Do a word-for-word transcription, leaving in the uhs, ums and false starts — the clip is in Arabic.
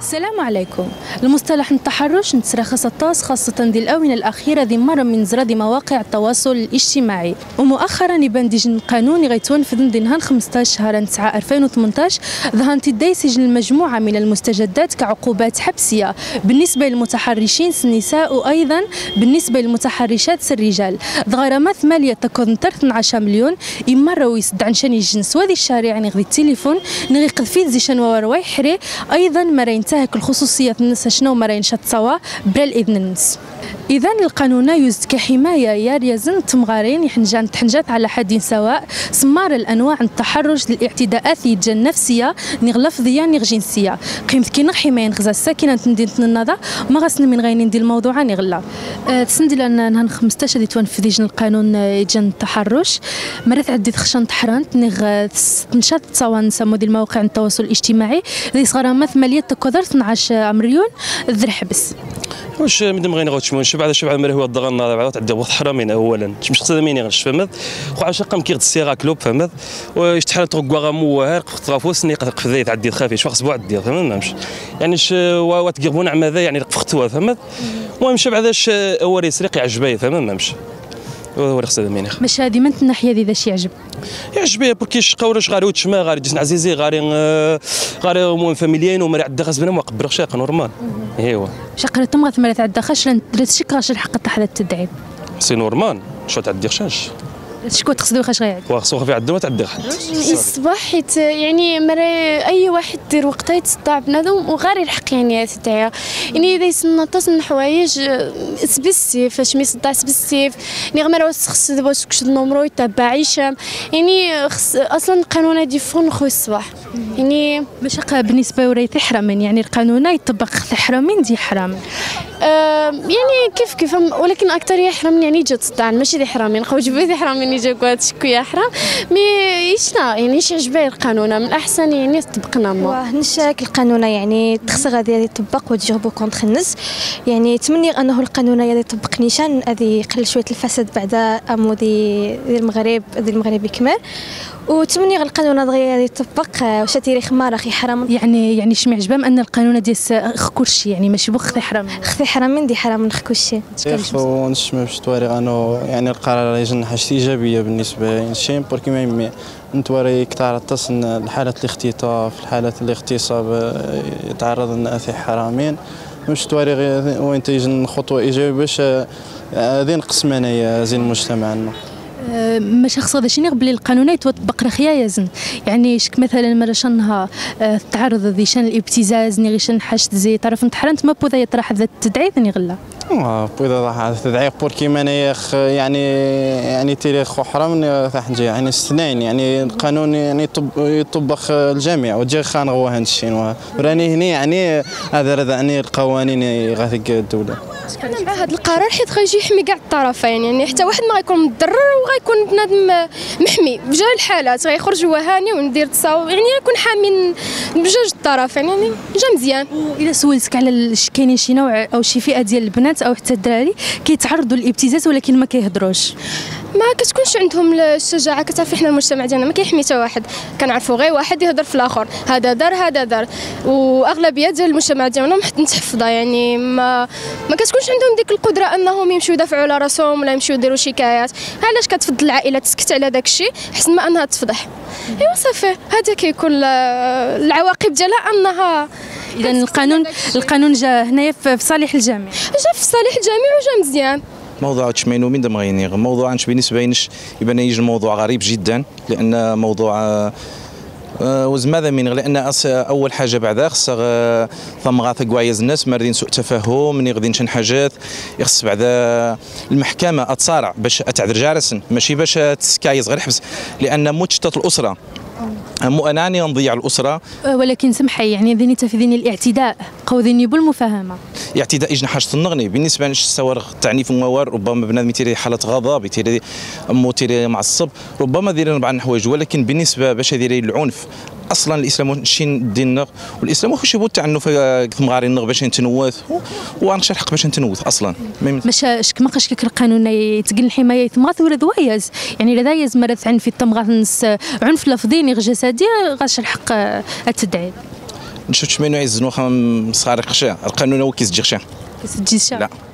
السلام عليكم. المصطلح التحرش نترخص الطاس خاصة دي الآونة الأخيرة ذي مرة من زراد مواقع التواصل الاجتماعي، ومؤخرا يبان ديجن قانوني غيتونفذ دي نهار خمسطاش شهر تسعة ألفين وثمنطاش ظهرت تدي سجل المجموعة من المستجدات كعقوبات حبسية بالنسبة للمتحرشين النساء وأيضا بالنسبة للمتحرشات الرجال. غرامات مالية تكون اثنا عشر مليون يمروا يسد عن شان الجنس وهذه الشارع يعني غدي التليفون نغي قذفيت زي شان وروايحري أيضا ما ينتهك الخصوصية الناس شنو ما ينشط سوا بلا الإذن الناس. إذا القانون يزد كحماية يا ريازن تمغارين يحنجان تحنجات على حد سواء سمار الأنواع التحرش للاعتداءات يجا النفسية نغ لفظية نغ جنسية قيمت كي نغ حماية نغزا الساكنة مدينة النهضة ما غاسن من غاينين دي الموضوع نغلا أه تسندي لأن نهار خمسطاش اللي تونفذ القانون يجا التحرش مرات عدي خشان تحرنت نغ تنشط تصوان نسمو دي المواقع التواصل الاجتماعي ذي غرامات مالية تقدر اثنا عشر مليون ذر حبس. واش مدام غير نغوت شمون بعد شبع مرة هو الضغط بعد تعدي وقت حرامين اولا مش قصد مين غنش فهمت خو عشان قام كيغد السيغا كلوب فهمت واش تحال تغوا غمو قفت غافوس ني قفذي تعدي خافي شو خصبو عدي فهمت مش يعني ش واتقربون عما يعني قفتوا فهمت المهم شبع هذاش اول يسرق يعجبيه فهمت مش هو اللي خصها مين باش هذه من الناحيه ذي ذاش يعجب يعجبيه بركي شقاورش غاري وتشما غاري جسن عزيزي غاري غاري المهم فاميليين وما عندها غصبنا ما قبر شاق نورمال ايوا شقرا تم غتمرا تعدى خاش درت شي كاش الحق تاع التدعيم سي نورمال شو تعدي خشاش شكون تقصدوا خاش غيعد واخا في عندو ما تعدي حد الصباح حيت يعني مرة اي واحد دير وقته يتصدع بنادم وغير يلحق يعني تاعها يعني اذا يسنطس من حوايج سبيسيف فاش ما يصدع سبيسيف يعني غير خص دابا كش النمرو يتبع يشام يعني خص اصلا القانون هادي فون خو الصباح يعني باش بالنسبه وريتي حرامين يعني القانون يطبق حرامين دي حرام أه يعني كيف كيف ولكن اكثر يا حرام يعني جات صداع ماشي دي حرامين خو جبتي حرامين يجا كوات شكو يا حرام مي يشنا يعني ايش عجبه القانون من الاحسن يعني طبقنا ما نشاك القانون يعني تخص غادي يطبق وتجربوا كونتر الناس يعني تمني انه القانون غادي يطبق نيشان غادي يقلل شويه الفساد بعد امودي المغرب ديال المغرب كمال وتمني القانون غادي يطبق واش تيري خمار اخي حرام يعني يعني شمع عجبهم ان القانون ديال خكلشي يعني ماشي بوخ حرام خفي حرام دي حرام نخكلشي ونشمع باش تواري انه يعني القرار يجن حاجه ايجابيه بالنسبه للشيم بركي ما يمي نتوري كثار تصن الحالات الاختطاف الحالات الاغتصاب يتعرض الناس حرامين مش تواري وين تيجن خطوه ايجابيه باش هذه نقسم انايا زين المجتمع ما شخص هذا شنو قبل القانون يتطبق رخيا يزن يعني شك مثلا مرة شنها تعرض ذي شان الابتزاز ني شان حشت زي طرف نتحرنت ما بوذا يطرح ذا التدعيث ني غلا اه بوذا راح التدعيث بوركي ماني يعني يعني تيري خو حرام راح نجي يعني الاثنين يعني القانون يعني يطبق الجميع وجي خان غوا هادشي وراني هنا يعني هذا يعني القوانين غادي الدوله انا مع هذا القرار حيت غيجي يحمي كاع الطرفين يعني حتى واحد ما غيكون مضرر وغيكون بنادم محمي بجوج الحالات غيخرج هو هاني وندير تصاوب يعني يكون حامي بجوج الطرفين يعني جا مزيان. الا سولتك على كاينين شي نوع او شي فئه ديال البنات او حتى الدراري كيتعرضوا للابتزاز ولكن ما كيهضروش ما كتكونش عندهم الشجاعه كتعرفي حنا المجتمع ديالنا ما كيحمي حتى واحد كنعرفوا غير واحد يهضر في الاخر هذا دار هذا دار واغلبيه ديال المجتمع ديالنا متحفظه يعني ما ما كتكونش عندهم ديك القدره انهم يمشيو يدافعوا على راسهم ولا يمشيو يديروا شكايات علاش كتفضل العائله تسكت على داك الشيء حسن ما انها تفضح ايوا صافي هذا كيكون العواقب ديالها انها اذا القانون القانون جا هنايا في صالح الجميع جا في صالح الجميع وجا مزيان. موضوع تشمينو من دم غينيغ موضوع انش بالنسبه ليش يبان يجي الموضوع غريب جدا لان موضوع أه وزماذا من لان اول حاجه بعدا خص ثم غاث كوايز الناس ماردين سوء تفاهم ملي غادي نشن حاجات يخص بعدا المحكمه اتصارع باش تعذر جارسن ماشي باش تسكايز غير حبس لان متشتت الاسره مو اناني نضيع الاسره ولكن سمحي يعني ذيني تفذيني الاعتداء قوذيني بالمفاهمه اعتداء يجنا حاجه النغني بالنسبه للسوار التعنيف والموار ربما بنادم يتيري حاله غضب يتيري امو تيري معصب ربما دير بعض الحوايج ولكن بالنسبه باش يدير العنف اصلا الاسلام شين ديننا والاسلام واخا شي بو التعنف مغاري النغ باش نتنوث وانشر الحق باش نتنوث اصلا باش شك ما قاش كيك القانون يتقن الحمايه يتمغاث ولا دوايز يعني لا دايز مرات عنف التمغاث عنف لفظي غير جسدي غاش الحق التدعيم نشوف شمنو يزنو خم صارق شا القانون هو كيسجي شا كيسجي لا